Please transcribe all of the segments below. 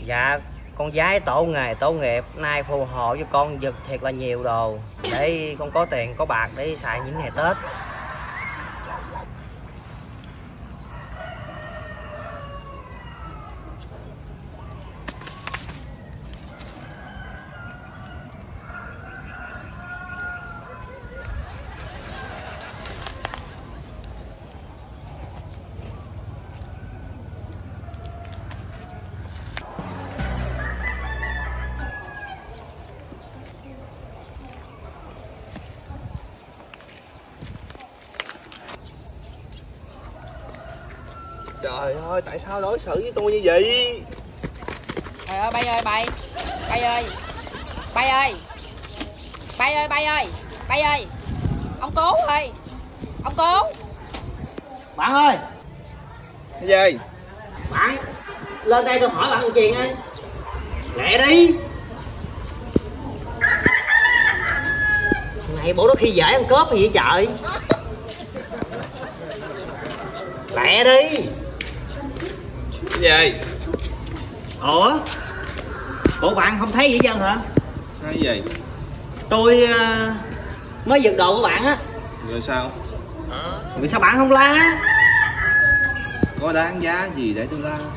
Dạ con gái tổ nghề tổ nghiệp, nay phù hộ cho con giật thiệt là nhiều đồ để con có tiền có bạc để xài những ngày Tết. Trời ơi, tại sao đối xử với tôi như vậy? Trời ơi, bay ơi, bay. Bay ơi. Bay ơi. Bay ơi, bay ơi. Bay ơi. Ông Cố ơi. Ông Cố. Bạn ơi. Cái gì? Bạn lên đây tôi hỏi bạn một chuyện ơi. Lẹ đi. Này bộ đó khi dễ ăn cướp gì vậy trời? Lẹ đi. Cái gì? Ủa? Bộ bạn không thấy gì hết trơn hả? Cái gì? Tôi mới giật đồ của bạn á. Rồi sao? Vì sao bạn không la? Có đáng giá gì để tôi la?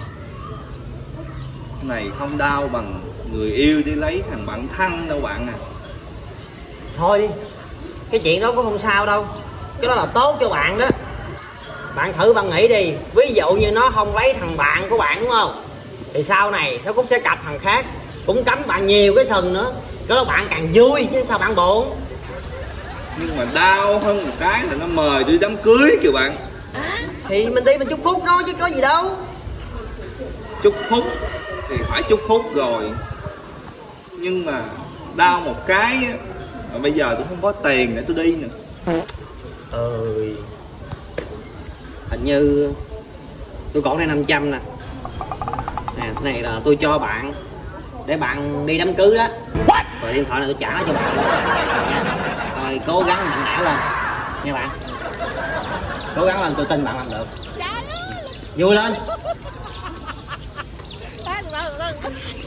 Này không đau bằng người yêu đi lấy thằng bạn thân đâu bạn à. Thôi đi, cái chuyện đó cũng không sao đâu. Cái đó là tốt cho bạn đó. Bạn thử bạn nghĩ đi. Ví dụ như nó không lấy thằng bạn của bạn đúng không, thì sau này nó cũng sẽ cặp thằng khác, cũng cắm bạn nhiều cái sừng nữa. Cái đó bạn càng vui chứ sao bạn buồn. Nhưng mà đau hơn một cái là nó mời tôi đám cưới kìa bạn. Thì mình đi mình chúc phúc nó chứ có gì đâu. Chúc phúc thì phải chúc phúc rồi. Nhưng mà đau một cái á, mà bây giờ tôi không có tiền để tôi đi nữa. Hình như tôi còn đây 500 nè. Nè, cái này là tôi cho bạn để bạn đi đám cưới á. Rồi điện thoại này tôi trả cho bạn. Rồi cố gắng mạnh mẽ lên nha bạn. Cố gắng lên, tôi tin bạn làm được. Vui lên.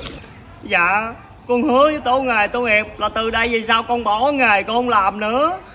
Dạ con hứa với tổ nghề tổ nghiệp là từ đây về sau con bỏ nghề con không làm nữa.